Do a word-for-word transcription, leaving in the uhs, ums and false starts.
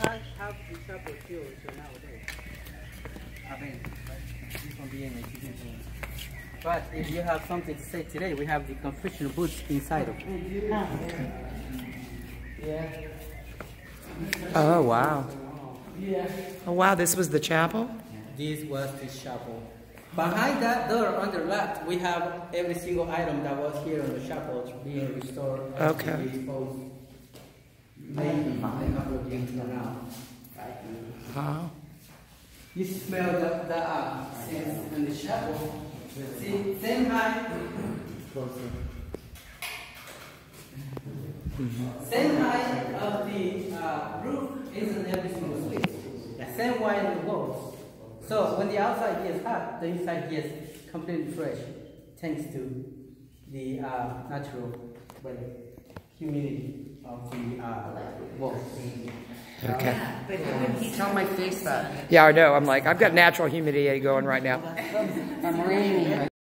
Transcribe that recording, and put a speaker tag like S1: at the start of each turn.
S1: have, have the chapel here also nowadays. I mean, this one being a T V. But if you have something to say today, we have the confessional booths inside of it. Yeah.
S2: Oh, wow.
S1: Yeah.
S2: Oh, wow, this was the chapel?
S1: This was the chapel. Behind that door on the left, we have every single item that was here in the chapel being restored.
S2: Okay.
S1: Maybe a couple of years from now.
S2: Wow.
S1: You smell the, the uh, sense in the chapel. See, same height. Mm-hmm. Same height of the uh, roof is in every single suite. The same wide in the walls. So when the outside gets hot, the inside gets completely fresh, thanks to the uh, natural weather, humidity of the uh, walls.
S2: Okay.
S3: Tell my face that.
S2: Yeah, I know. I'm like, I've got natural humidity going right now.
S3: I'm raining.